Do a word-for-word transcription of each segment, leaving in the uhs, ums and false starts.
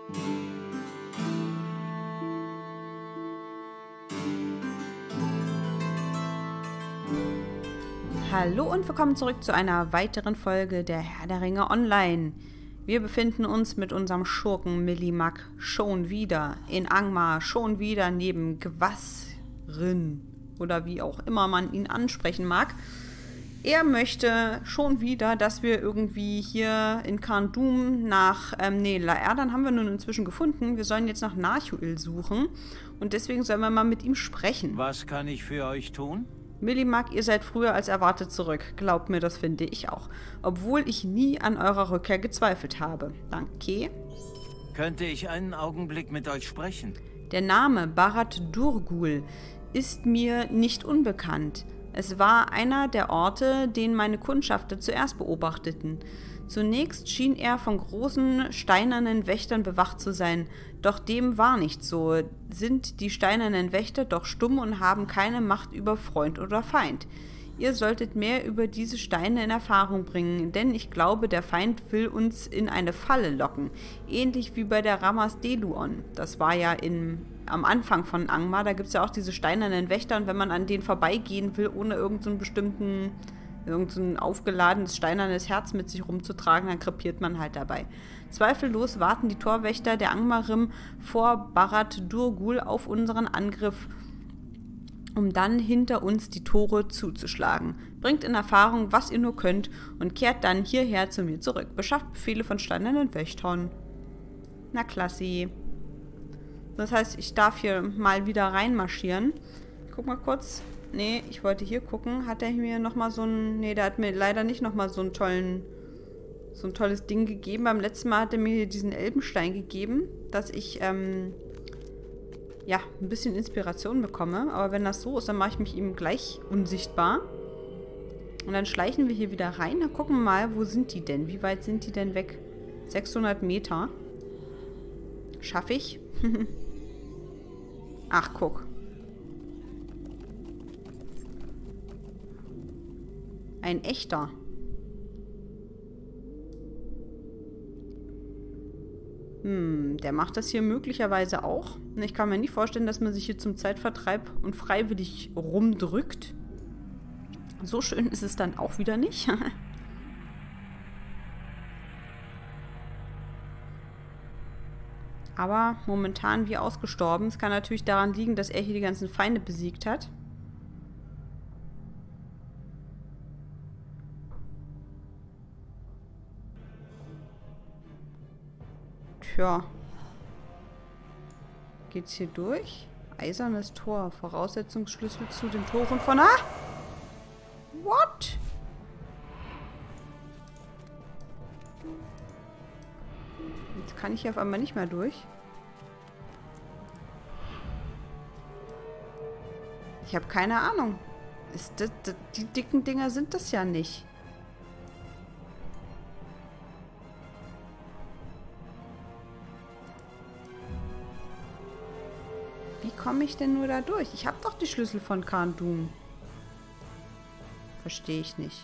Hallo und willkommen zurück zu einer weiteren Folge der Herr der Ringe Online. Wir befinden uns mit unserem Schurken Millimak schon wieder in Angmar, schon wieder neben Gwasrin oder wie auch immer man ihn ansprechen mag. Er möchte schon wieder, dass wir irgendwie hier in Carndum nach, ähm, nee, Laerdan haben wir nun inzwischen gefunden. Wir sollen jetzt nach Narchuil suchen und deswegen sollen wir mal mit ihm sprechen. Was kann ich für euch tun? Millimak, ihr seid früher als erwartet zurück. Glaubt mir, das finde ich auch. Obwohl ich nie an eurer Rückkehr gezweifelt habe. Danke. Könnte ich einen Augenblick mit euch sprechen? Der Name Barad-dûrgul ist mir nicht unbekannt. Es war einer der Orte, den meine Kundschafter zuerst beobachteten. Zunächst schien er von großen steinernen Wächtern bewacht zu sein, doch dem war nicht so. Sind die steinernen Wächter doch stumm und haben keine Macht über Freund oder Feind. Ihr solltet mehr über diese Steine in Erfahrung bringen, denn ich glaube, der Feind will uns in eine Falle locken. Ähnlich wie bei der Ramaz-dûlon. Das war ja in, am Anfang von Angmar, da gibt es ja auch diese steinernen Wächter und wenn man an denen vorbeigehen will, ohne irgendeinen bestimmten... irgend so ein aufgeladenes, steinernes Herz mit sich rumzutragen, dann krepiert man halt dabei. Zweifellos warten die Torwächter der Angmarim vor Barad-dûrgul auf unseren Angriff, um dann hinter uns die Tore zuzuschlagen. Bringt in Erfahrung, was ihr nur könnt und kehrt dann hierher zu mir zurück. Beschafft Befehle von steinernen Wächtern. Na klasse. Das heißt, ich darf hier mal wieder reinmarschieren. Guck mal kurz. Nee, ich wollte hier gucken. Hat er mir nochmal so ein... Nee, der hat mir leider nicht nochmal so einen tollen... So ein tolles Ding gegeben. Beim letzten Mal hat er mir diesen Elbenstein gegeben, dass ich, ähm... ja, ein bisschen Inspiration bekomme. Aber wenn das so ist, dann mache ich mich ihm gleich unsichtbar. Und dann schleichen wir hier wieder rein. Dann gucken wir mal, wo sind die denn? Wie weit sind die denn weg? sechshundert Meter. Schaffe ich? Ach, guck. Ein echter. Hm, der macht das hier möglicherweise auch. Ich kann mir nicht vorstellen, dass man sich hier zum Zeitvertreib und freiwillig rumdrückt. So schön ist es dann auch wieder nicht. Aber momentan wie ausgestorben. Es kann natürlich daran liegen, dass er hier die ganzen Feinde besiegt hat. Tja. Geht's hier durch? Eisernes Tor. Voraussetzungsschlüssel zu den Toren von... Ah! What? Jetzt kann ich hier auf einmal nicht mehr durch. Ich habe keine Ahnung. Ist das, das, die dicken Dinger sind das ja nicht. Wie komme ich denn nur da durch? Ich habe doch die Schlüssel von Carndum. Verstehe ich nicht.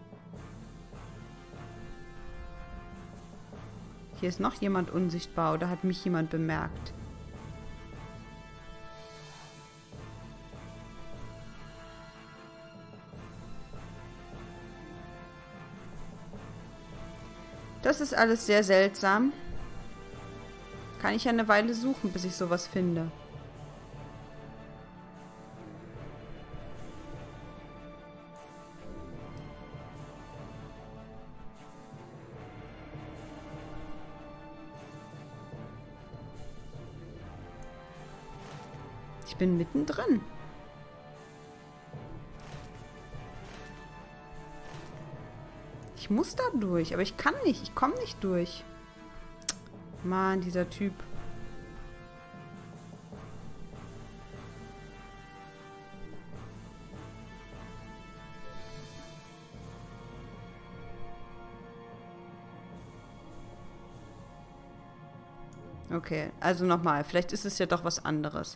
Hier ist noch jemand unsichtbar oder hat mich jemand bemerkt? Das ist alles sehr seltsam. Kann ich ja eine Weile suchen, bis ich sowas finde. Ich bin mittendrin. Ich muss da durch, aber ich kann nicht. Ich komme nicht durch. Mann, dieser Typ. Okay, also nochmal. Vielleicht ist es ja doch was anderes.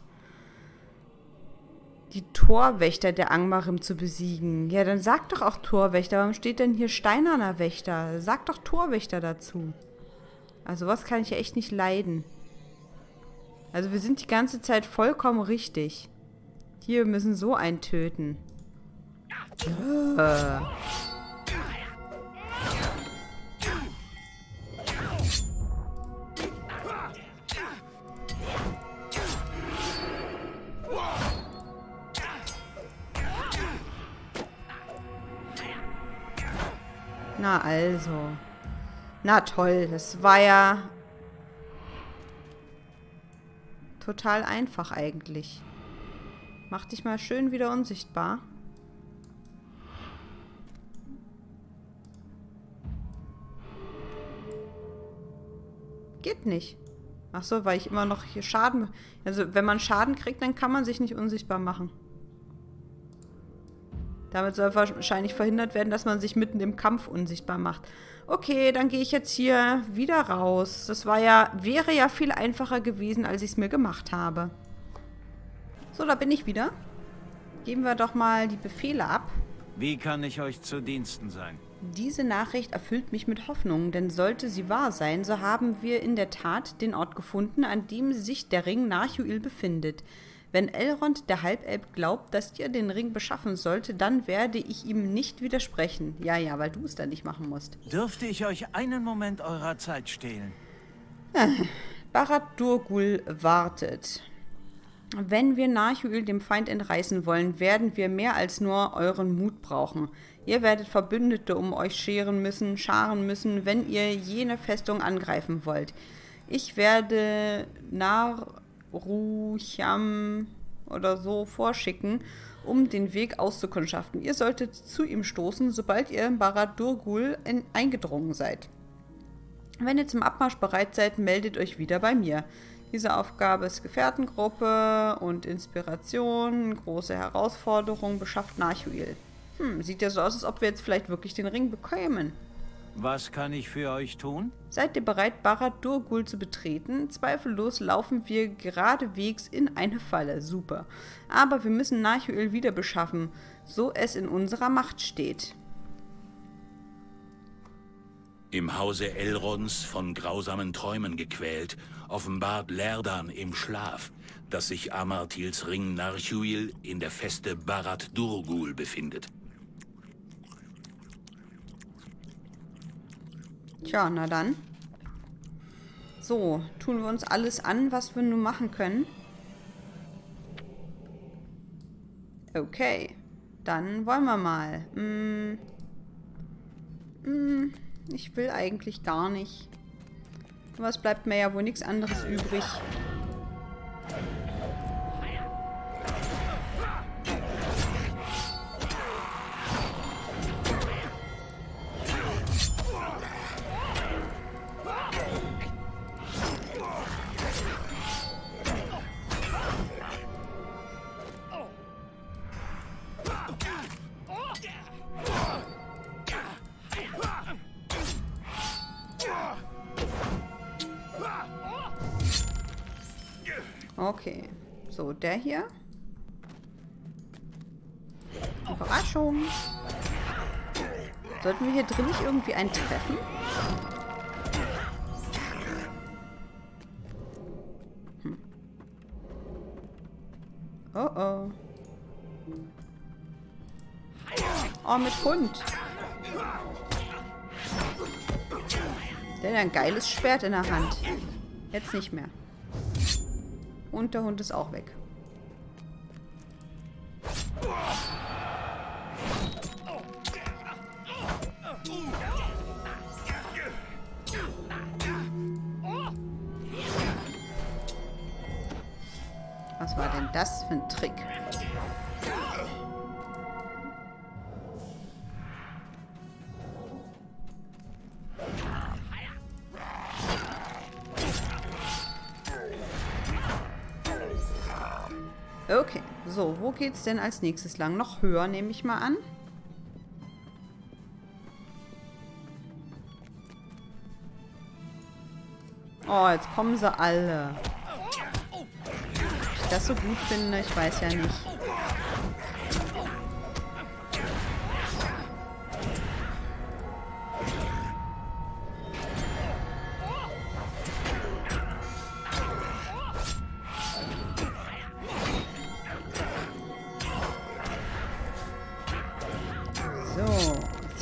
Die Torwächter der Angmarim zu besiegen. Ja, dann sag doch auch Torwächter. Warum steht denn hier steinerner Wächter? Sag doch Torwächter dazu. Also was kann ich ja echt nicht leiden. Also wir sind die ganze Zeit vollkommen richtig. Hier, wir müssen so einen töten. Äh. Na also. Na toll, das war ja total einfach eigentlich. Mach dich mal schön wieder unsichtbar. Geht nicht. Ach so, weil ich immer noch hier Schaden... Also wenn man Schaden kriegt, dann kann man sich nicht unsichtbar machen. Damit soll wahrscheinlich verhindert werden, dass man sich mitten im Kampf unsichtbar macht. Okay, dann gehe ich jetzt hier wieder raus. Das war ja, wäre ja viel einfacher gewesen, als ich es mir gemacht habe. So, da bin ich wieder. Geben wir doch mal die Befehle ab. Wie kann ich euch zu Diensten sein? Diese Nachricht erfüllt mich mit Hoffnung, denn sollte sie wahr sein, so haben wir in der Tat den Ort gefunden, an dem sich der Ring Narchuil befindet. Wenn Elrond, der Halbelb, glaubt, dass ihr den Ring beschaffen sollte, dann werde ich ihm nicht widersprechen. Ja, ja, weil du es dann nicht machen musst. Dürfte ich euch einen Moment eurer Zeit stehlen? Barad-dûr wartet. Wenn wir Narchuil dem Feind entreißen wollen, werden wir mehr als nur euren Mut brauchen. Ihr werdet Verbündete um euch scheren müssen, scharen müssen, wenn ihr jene Festung angreifen wollt. Ich werde Narucham oder so vorschicken, um den Weg auszukundschaften. Ihr solltet zu ihm stoßen, sobald ihr in Barad-dûr eingedrungen seid. Wenn ihr zum Abmarsch bereit seid, meldet euch wieder bei mir. Diese Aufgabe ist Gefährtengruppe und Inspiration, große Herausforderung, beschafft Narchuil. Hm, sieht ja so aus, als ob wir jetzt vielleicht wirklich den Ring bekämen. Was kann ich für euch tun? Seid ihr bereit, Barad-dûr zu betreten? Zweifellos laufen wir geradewegs in eine Falle. Super. Aber wir müssen Narchuil wieder beschaffen, so es in unserer Macht steht. Im Hause Elronds, von grausamen Träumen gequält, offenbart Lärdan im Schlaf, dass sich Amartils Ring Narchuil in der Feste Barad-dûr befindet. Tja, na dann. So, tun wir uns alles an, was wir nun machen können. Okay, dann wollen wir mal. Hm. Hm. Ich will eigentlich gar nicht. Aber es bleibt mir ja wohl nichts anderes übrig. Okay, so, der hier. Überraschung. Sollten wir hier drin nicht irgendwie einen treffen? Hm. Oh oh. Oh, mit Hund. Der hat ein geiles Schwert in der Hand. Jetzt nicht mehr. Und der Hund ist auch weg. Was war denn das für ein Trick? Okay, so, wo geht's denn als nächstes lang? Noch höher, nehme ich mal an. Oh, jetzt kommen sie alle. Ob ich das so gut finde, ich weiß ja nicht.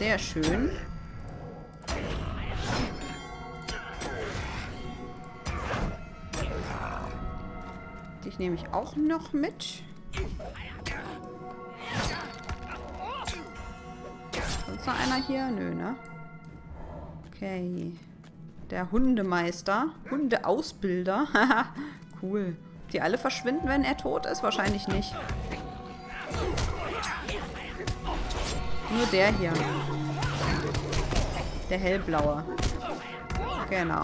Sehr schön. Dich nehme ich auch noch mit. Sonst noch einer hier? Nö, ne? Okay. Der Hundemeister. Hundeausbilder. Haha, cool. Die alle verschwinden, wenn er tot ist? Wahrscheinlich nicht. Nur der hier. Der hellblaue. Genau.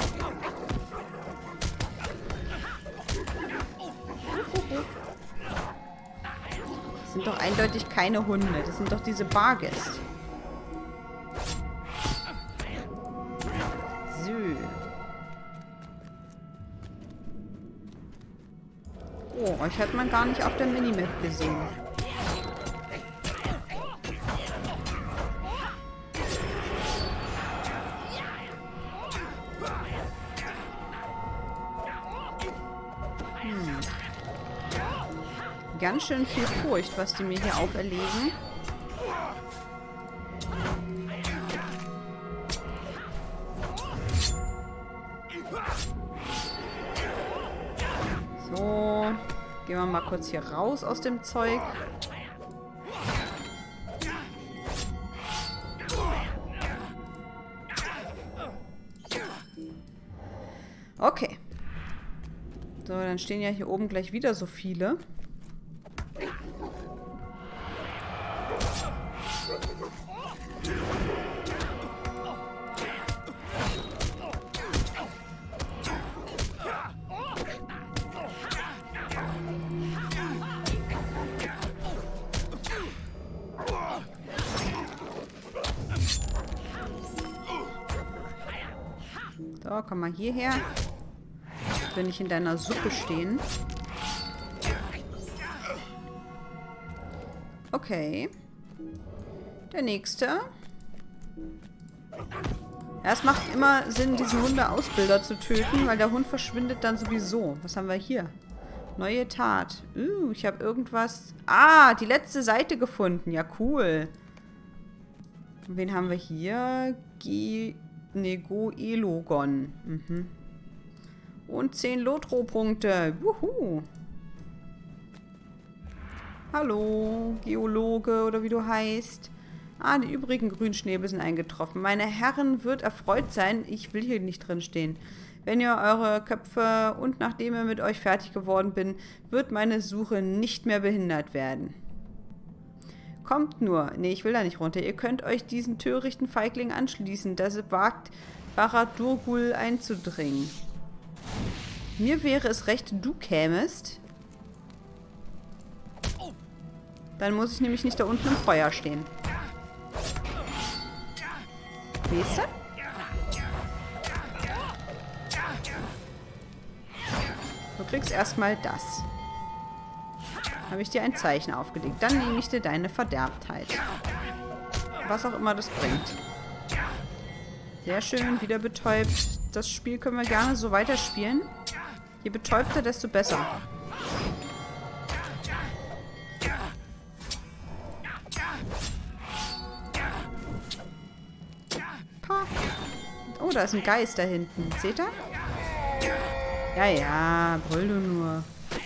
Das sind doch eindeutig keine Hunde. Das sind doch diese Bargäste. So. Oh, euch hat man gar nicht auf der Minimap gesehen. Ganz schön viel Furcht, was die mir hier auferlegen. So, gehen wir mal kurz hier raus aus dem Zeug. Okay. So, dann stehen ja hier oben gleich wieder so viele. So, komm mal hierher. Ich will nicht in deiner Suppe stehen. Okay. Der nächste. Ja, es macht immer Sinn, diesen Hundeausbilder zu töten, weil der Hund verschwindet dann sowieso. Was haben wir hier? Neue Tat. Uh, ich habe irgendwas... Ah, die letzte Seite gefunden. Ja, cool. Und wen haben wir hier? Ge... Nego Elogon. Mhm. Und zehn Lotro-Punkte. Wuhu. Hallo, Geologe oder wie du heißt. Ah, die übrigen Grünschnäbel sind eingetroffen. Meine Herren wird erfreut sein. Ich will hier nicht drin stehen. Wenn ihr eure Köpfe und nachdem ihr mit euch fertig geworden bin, wird meine Suche nicht mehr behindert werden. Kommt nur. Nee, ich will da nicht runter. Ihr könnt euch diesen törichten Feigling anschließen, dass es wagt, Barad Dhurgul einzudringen. Mir wäre es recht, du kämest. Dann muss ich nämlich nicht da unten im Feuer stehen. Nächste. Du kriegst erstmal das. Habe ich dir ein Zeichen aufgelegt. Dann nehme ich dir deine Verderbtheit. Was auch immer das bringt. Sehr schön, wieder betäubt. Das Spiel können wir gerne so weiterspielen. Je betäubter, desto besser. Pa. Oh, da ist ein Geist da hinten. Seht ihr? Ja, ja, brüll du nur.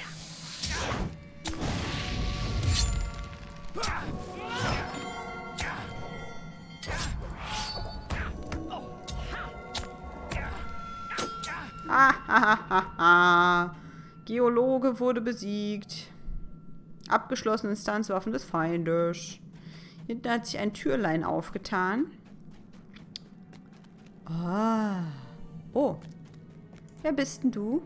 Ah, Geologe wurde besiegt. Abgeschlossene Instanzwaffen des Feindes. Hinten hat sich ein Türlein aufgetan. Ah. Oh. Wer bist denn du?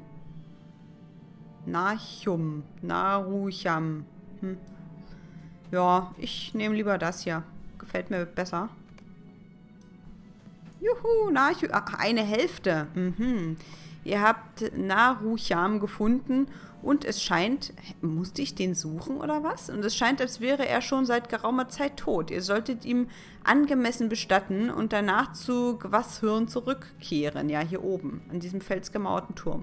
Nachum. Narucham. Hm. Ja, ich nehme lieber das hier. Gefällt mir besser. Juhu, Nachum. Ach, eine Hälfte. Mhm. Ihr habt Narucham gefunden und es scheint... Musste ich den suchen oder was? Und es scheint, als wäre er schon seit geraumer Zeit tot. Ihr solltet ihm angemessen bestatten und danach zu Gwasshirn zurückkehren. Ja, hier oben, an diesem felsgemauerten Turm.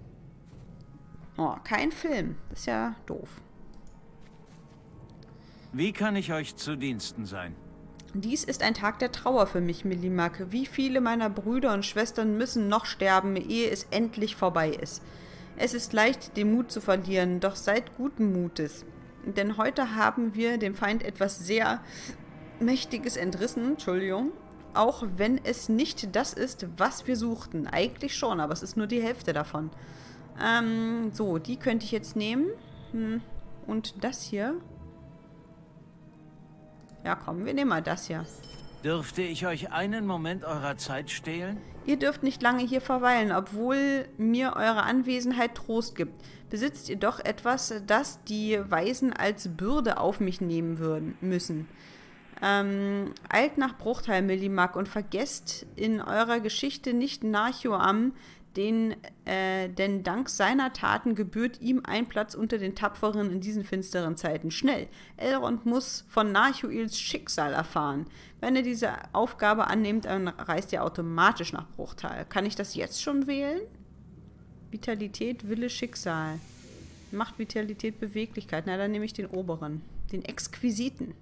Oh, kein Film. Das ist ja doof. Wie kann ich euch zu Diensten sein? Dies ist ein Tag der Trauer für mich, Millimak. Wie viele meiner Brüder und Schwestern müssen noch sterben, ehe es endlich vorbei ist. Es ist leicht, den Mut zu verlieren, doch seid guten Mutes. Denn heute haben wir dem Feind etwas sehr Mächtiges entrissen, Entschuldigung. Auch wenn es nicht das ist, was wir suchten. Eigentlich schon, aber es ist nur die Hälfte davon. Ähm, so, die könnte ich jetzt nehmen. Hm. Und das hier... Ja, komm, wir nehmen mal das hier. Dürfte ich euch einen Moment eurer Zeit stehlen? Ihr dürft nicht lange hier verweilen, obwohl mir eure Anwesenheit Trost gibt. Besitzt ihr doch etwas, das die Weisen als Bürde auf mich nehmen würden müssen. Ähm, eilt nach Bruchtal, Millimak, und vergesst in eurer Geschichte nicht Narchuam, den, äh, denn dank seiner Taten gebührt ihm ein Platz unter den Tapferen in diesen finsteren Zeiten. Schnell! Elrond muss von Narchuils Schicksal erfahren. Wenn er diese Aufgabe annimmt, dann reist er automatisch nach Bruchtal. Kann ich das jetzt schon wählen? Vitalität, Wille, Schicksal. Macht, Vitalität, Beweglichkeit. Na, dann nehme ich den oberen. Den Exquisiten.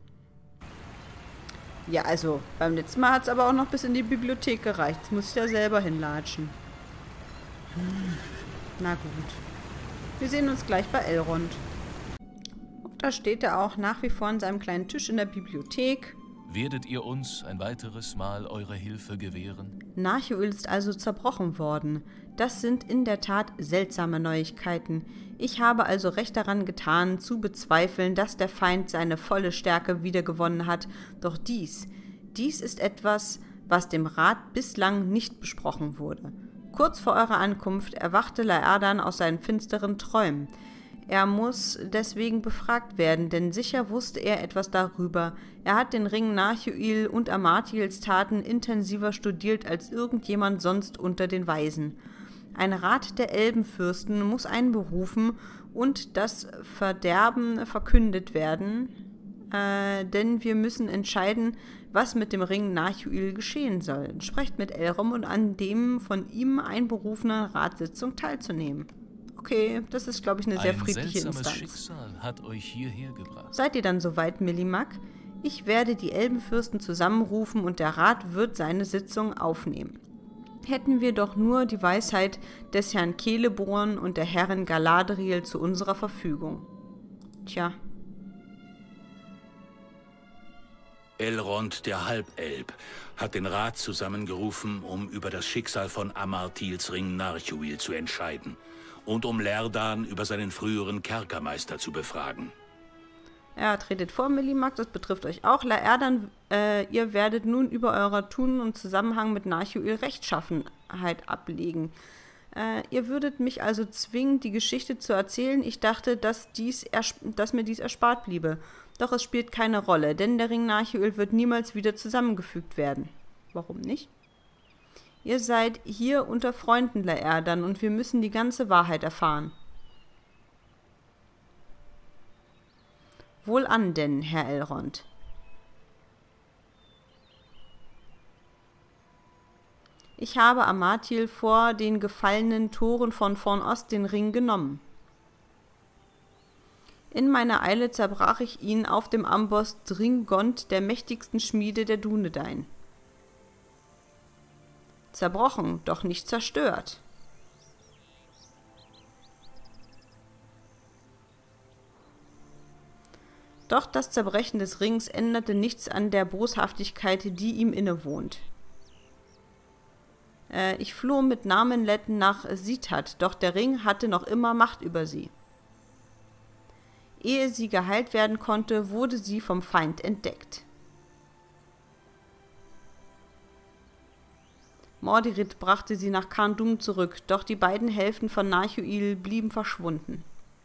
Ja, also, beim letzten Mal hat es aber auch noch bis in die Bibliothek gereicht. Jetzt muss ich da selber hinlatschen. Hm. Na gut. Wir sehen uns gleich bei Elrond. Und da steht er auch nach wie vor an seinem kleinen Tisch in der Bibliothek. Werdet ihr uns ein weiteres Mal eure Hilfe gewähren? Narchuil ist also zerbrochen worden. Das sind in der Tat seltsame Neuigkeiten. Ich habe also recht daran getan, zu bezweifeln, dass der Feind seine volle Stärke wiedergewonnen hat. Doch dies, dies ist etwas, was dem Rat bislang nicht besprochen wurde. Kurz vor eurer Ankunft erwachte Laerdan aus seinen finsteren Träumen. Er muss deswegen befragt werden, denn sicher wusste er etwas darüber. Er hat den Ring Narchuil und Amartils Taten intensiver studiert als irgendjemand sonst unter den Weisen. Ein Rat der Elbenfürsten muss einberufen und das Verderben verkündet werden, äh, denn wir müssen entscheiden, was mit dem Ring Narchuil geschehen soll. Sprecht mit Elrond und an dem von ihm einberufenen Ratssitzung teilzunehmen. Okay, das ist, glaube ich, eine sehr Ein friedliche seltsames Instanz. Schicksal hat euch hierher gebracht. Seid ihr dann soweit, Millimak? Ich werde die Elbenfürsten zusammenrufen und der Rat wird seine Sitzung aufnehmen. Hätten wir doch nur die Weisheit des Herrn Celeborn und der Herrin Galadriel zu unserer Verfügung. Tja. Elrond, der Halbelb, hat den Rat zusammengerufen, um über das Schicksal von Amartils Ring Narchuil zu entscheiden und um Lärdan über seinen früheren Kerkermeister zu befragen. Ja, tretet vor, Millimak, das betrifft euch auch. Laerdan, äh, ihr werdet nun über eurer Tun und Zusammenhang mit Narchuil Rechtschaffenheit ablegen. Äh, ihr würdet mich also zwingen, die Geschichte zu erzählen. Ich dachte, dass, dies dass mir dies erspart bliebe. Doch es spielt keine Rolle, denn der Ring Narchuil wird niemals wieder zusammengefügt werden. Warum nicht? Ihr seid hier unter Freunden, Laerdan, und wir müssen die ganze Wahrheit erfahren. Wohlan denn, Herr Elrond. Ich habe Amartil vor den gefallenen Toren von Fornost den Ring genommen. In meiner Eile zerbrach ich ihn auf dem Amboss Dringond, der mächtigsten Schmiede der Dúnedain. Zerbrochen, doch nicht zerstört. Doch das Zerbrechen des Rings änderte nichts an der Boshaftigkeit, die ihm innewohnt. Äh, ich floh mit Namenletten nach Sithad, doch der Ring hatte noch immer Macht über sie. Ehe sie geheilt werden konnte, wurde sie vom Feind entdeckt. Mordirit brachte sie nach Carn-dûm zurück, doch die beiden Hälften von Narchuil blieben verschwunden.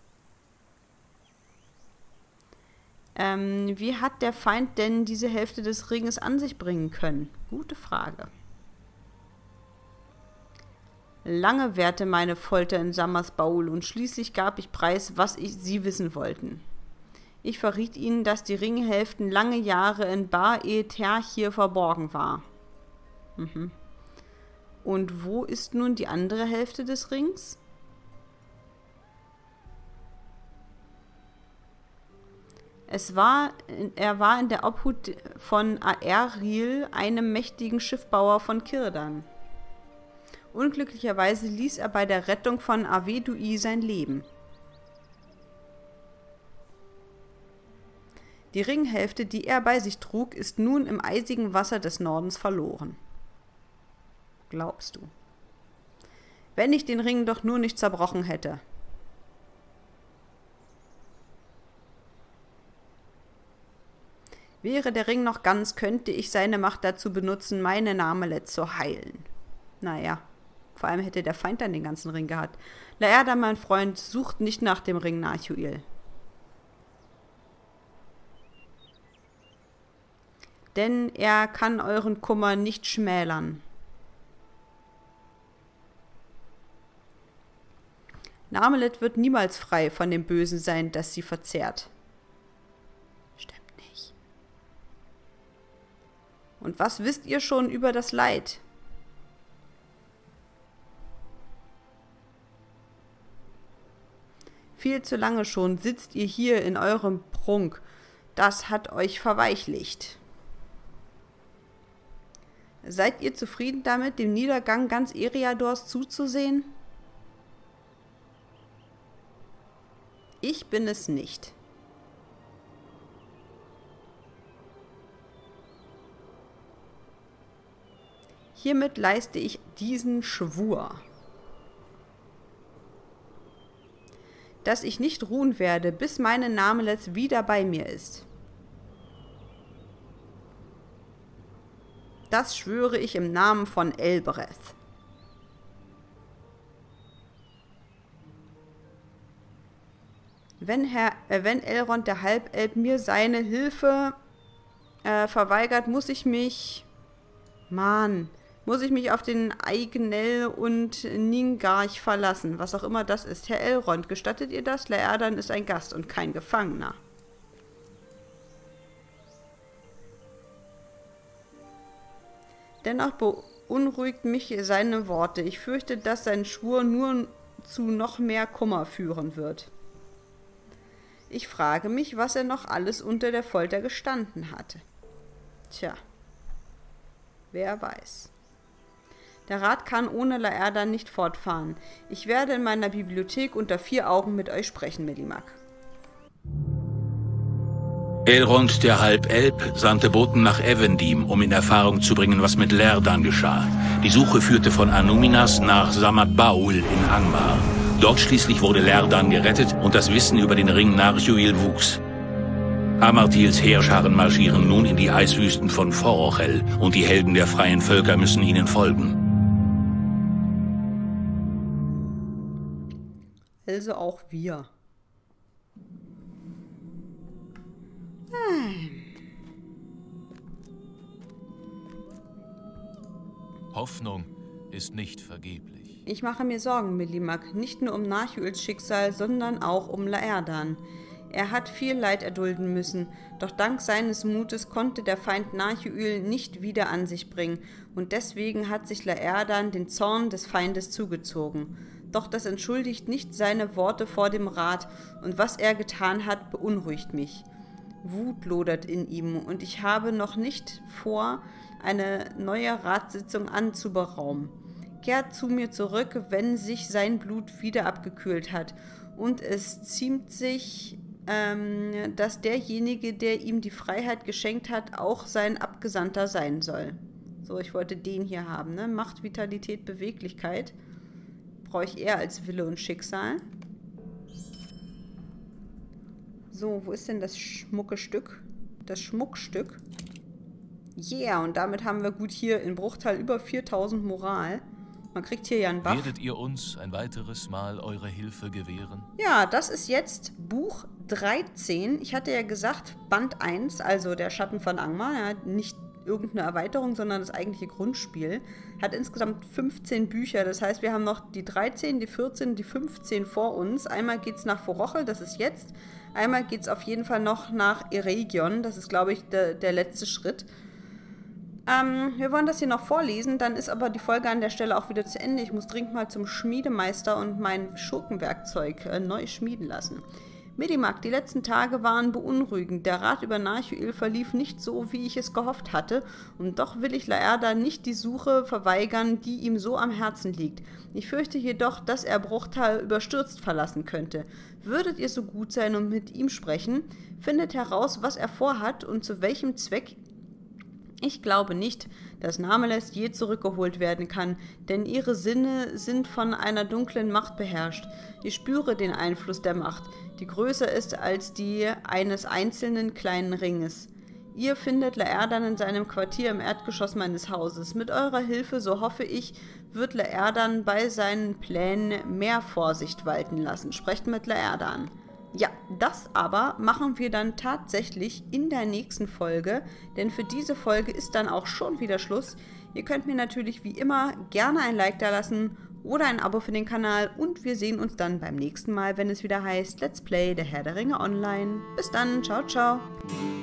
Ähm, wie hat der Feind denn diese Hälfte des Ringes an sich bringen können? Gute Frage. Lange währte meine Folter in Sammers Baul und schließlich gab ich preis, was ich, sie wissen wollten. Ich verriet ihnen, dass die Ringhälften lange Jahre in Bar-e-Terchir verborgen war. Mhm. Und wo ist nun die andere Hälfte des Rings? Es war, er war in der Obhut von Aeril, einem mächtigen Schiffbauer von Círdan. Unglücklicherweise ließ er bei der Rettung von Arvedui sein Leben. Die Ringhälfte, die er bei sich trug, ist nun im eisigen Wasser des Nordens verloren. Glaubst du? Wenn ich den Ring doch nur nicht zerbrochen hätte. Wäre der Ring noch ganz, könnte ich seine Macht dazu benutzen, meine Namelet zu heilen. Naja, vor allem hätte der Feind dann den ganzen Ring gehabt. Laerda, mein Freund, sucht nicht nach dem Ring Narchuil. Denn er kann euren Kummer nicht schmälern. Namelet wird niemals frei von dem Bösen sein, das sie verzehrt. Stimmt nicht. Und was wisst ihr schon über das Leid? Viel zu lange schon sitzt ihr hier in eurem Prunk. Das hat euch verweichlicht. Seid ihr zufrieden damit, dem Niedergang ganz Eriadors zuzusehen? Ich bin es nicht. Hiermit leiste ich diesen Schwur, dass ich nicht ruhen werde, bis meine Namelet wieder bei mir ist. Das schwöre ich im Namen von Elbereth. Wenn, Herr, äh, wenn Elrond der Halbelb mir seine Hilfe äh, verweigert, muss ich mich... Mann, muss ich mich auf den Aignell und Ningarch verlassen, was auch immer das ist. Herr Elrond, gestattet ihr das? Laerdan ist ein Gast und kein Gefangener. Dennoch beunruhigt mich seine Worte. Ich fürchte, dass sein Schwur nur zu noch mehr Kummer führen wird. Ich frage mich, was er noch alles unter der Folter gestanden hatte. Tja, wer weiß. Der Rat kann ohne Laerdan nicht fortfahren. Ich werde in meiner Bibliothek unter vier Augen mit euch sprechen, Melimak. Elrond der Halbelb sandte Boten nach Evendim, um in Erfahrung zu bringen, was mit Laerdan geschah. Die Suche führte von Anúminas nach Samad Baul in Angmar. Dort schließlich wurde Laerdan gerettet und das Wissen über den Ring Narchuil wuchs. Amartils Heerscharen marschieren nun in die Eiswüsten von Forochel und die Helden der freien Völker müssen ihnen folgen. Also auch wir. Hoffnung ist nicht vergeblich. Ich mache mir Sorgen, Melimak, nicht nur um Narchuils Schicksal, sondern auch um Laerdan. Er hat viel Leid erdulden müssen, doch dank seines Mutes konnte der Feind Narchuil nicht wieder an sich bringen, und deswegen hat sich Laerdan den Zorn des Feindes zugezogen. Doch das entschuldigt nicht seine Worte vor dem Rat, und was er getan hat, beunruhigt mich. Wut lodert in ihm, und ich habe noch nicht vor, eine neue Ratssitzung anzuberaumen. Kehrt zu mir zurück, wenn sich sein Blut wieder abgekühlt hat, und es ziemt sich, ähm, dass derjenige, der ihm die Freiheit geschenkt hat, auch sein Abgesandter sein soll. So, ich wollte den hier haben, ne? Macht, Vitalität, Beweglichkeit. Brauche ich eher als Wille und Schicksal. So, wo ist denn das schmucke Stück? Das Schmuckstück. Yeah, und damit haben wir gut hier in Bruchtal über viertausend Moral. Man kriegt hier ja einen Buff. Werdet ihr uns ein weiteres Mal eure Hilfe gewähren? Ja, das ist jetzt Buch dreizehn. Ich hatte ja gesagt, Band eins, also der Schatten von Angmar, ja, nicht irgendeine Erweiterung, sondern das eigentliche Grundspiel, hat insgesamt fünfzehn Bücher. Das heißt, wir haben noch die dreizehn, die vierzehn, die fünfzehn vor uns. Einmal geht es nach Forochel, das ist jetzt. Einmal geht es auf jeden Fall noch nach Eregion, das ist, glaube ich, der, der letzte Schritt. Ähm, wir wollen das hier noch vorlesen, dann ist aber die Folge an der Stelle auch wieder zu Ende. Ich muss dringend mal zum Schmiedemeister und mein Schurkenwerkzeug äh, neu schmieden lassen. Medimak, die letzten Tage waren beunruhigend. Der Rat über Narchuil verlief nicht so, wie ich es gehofft hatte, und doch will ich Laerda nicht die Suche verweigern, die ihm so am Herzen liegt. Ich fürchte jedoch, dass er Bruchtal überstürzt verlassen könnte. Würdet ihr so gut sein und mit ihm sprechen? Findet heraus, was er vorhat und zu welchem Zweck. Ich glaube nicht, dass Narmelest je zurückgeholt werden kann, denn ihre Sinne sind von einer dunklen Macht beherrscht. Ich spüre den Einfluss der Macht, die größer ist als die eines einzelnen kleinen Ringes. Ihr findet Laerdan in seinem Quartier im Erdgeschoss meines Hauses. Mit eurer Hilfe, so hoffe ich, wird Laerdan bei seinen Plänen mehr Vorsicht walten lassen. Sprecht mit Laerdan. Ja, das aber machen wir dann tatsächlich in der nächsten Folge, denn für diese Folge ist dann auch schon wieder Schluss. Ihr könnt mir natürlich wie immer gerne ein Like da lassen oder ein Abo für den Kanal und wir sehen uns dann beim nächsten Mal, wenn es wieder heißt Let's Play der Herr der Ringe Online. Bis dann, ciao, ciao.